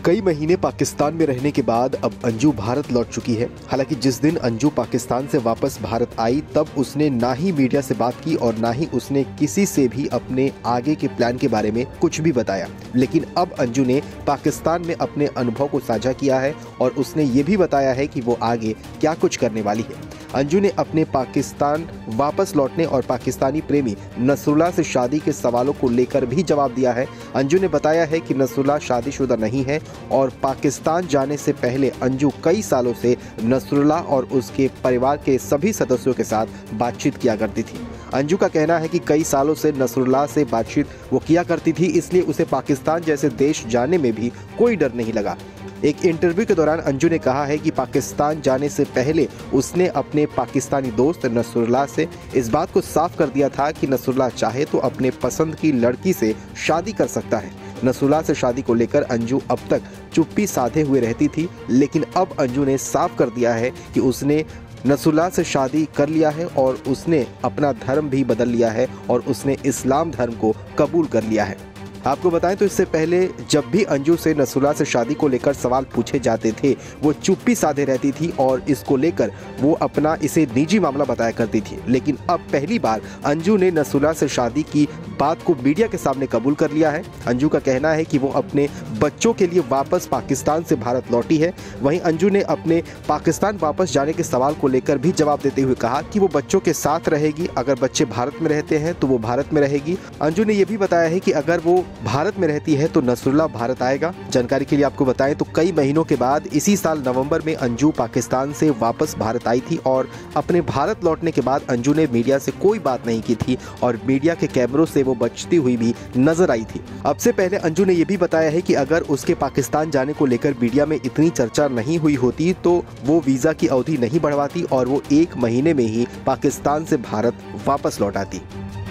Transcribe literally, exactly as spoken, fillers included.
कई महीने पाकिस्तान में रहने के बाद अब अंजू भारत लौट चुकी है। हालांकि जिस दिन अंजू पाकिस्तान से वापस भारत आई तब उसने ना ही मीडिया से बात की और ना ही उसने किसी से भी अपने आगे के प्लान के बारे में कुछ भी बताया। लेकिन अब अंजू ने पाकिस्तान में अपने अनुभव को साझा किया है और उसने ये भी बताया है कि वो आगे क्या कुछ करने वाली है। अंजू ने अपने पाकिस्तान वापस लौटने और पाकिस्तानी प्रेमी नसरुल्लाह से शादी के सवालों को लेकर भी जवाब दिया है। अंजू ने बताया है कि नसरुल्लाह शादीशुदा नहीं है और पाकिस्तान जाने से पहले अंजू कई सालों से नसरुल्लाह और उसके परिवार के सभी सदस्यों के साथ बातचीत किया करती थी। अंजू का कहना है कि कई सालों से नसरुल्लाह से बातचीत वो किया करती थी, इसलिए उसे पाकिस्तान जैसे देश जाने में भी कोई डर नहीं लगा। एक इंटरव्यू के दौरान अंजू ने कहा है कि पाकिस्तान जाने से पहले उसने अपने पाकिस्तानी दोस्त नसरुल्लाह से इस बात को साफ कर दिया था कि नसरुल्लाह चाहे तो अपने पसंद की लड़की से शादी कर सकता है। नसरुल्लाह से शादी को लेकर अंजू अब तक चुप्पी साधे हुए रहती थी, लेकिन अब अंजू ने साफ कर दिया है कि उसने नसरुल्लाह से शादी कर लिया है और उसने अपना धर्म भी बदल लिया है और उसने इस्लाम धर्म को कबूल कर लिया है। आपको बताएं तो इससे पहले जब भी अंजू से नसरुल्लाह से शादी को लेकर सवाल पूछे जाते थे वो चुप्पी साधे रहती थी और इसको लेकर वो अपना इसे निजी मामला बताया करती थी। लेकिन अब पहली बार अंजू ने नसरुल्लाह से शादी की बात को मीडिया के सामने कबूल कर लिया है। अंजू का कहना है कि वो अपने बच्चों के लिए वापस पाकिस्तान से भारत लौटी है। वहीं अंजू ने अपने पाकिस्तान वापस जाने के सवाल को लेकर भी जवाब देते हुए कहा कि वो बच्चों के साथ रहेगी। अगर बच्चे भारत में रहते हैं तो वो भारत में रहेगी। अंजू ने यह भी बताया है कि अगर वो भारत में रहती है तो नसरुल्लाह भारत आएगा। जानकारी के लिए आपको बताएं तो कई महीनों के बाद इसी साल नवंबर में अंजू पाकिस्तान से वापस भारत आई थी और अपने भारत लौटने के बाद अंजू ने मीडिया से कोई बात नहीं की थी और मीडिया के कैमरों से वो बचती हुई भी नजर आई थी। अब से पहले अंजू ने यह भी बताया है कि अगर उसके पाकिस्तान जाने को लेकर मीडिया में इतनी चर्चा नहीं हुई होती तो वो वीजा की अवधि नहीं बढ़वाती और वो एक महीने में ही पाकिस्तान से भारत वापस लौट आती।